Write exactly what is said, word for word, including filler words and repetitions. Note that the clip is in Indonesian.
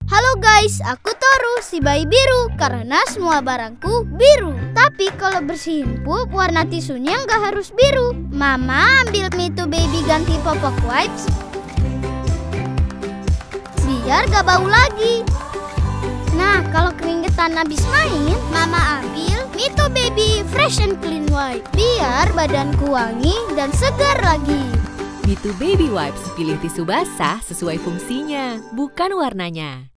Halo guys, aku Toru, si bayi biru, karena semua barangku biru. Tapi kalau bersihin pup, warna tisunya nggak harus biru. Mama ambil Me Too Baby ganti popok wipes, biar gak bau lagi. Nah, kalau keringetan habis main, Mama ambil Me Too Baby Fresh and Clean Wipe, biar badanku wangi dan segar lagi. Me Too Baby Wipes, pilih tisu basah sesuai fungsinya, bukan warnanya.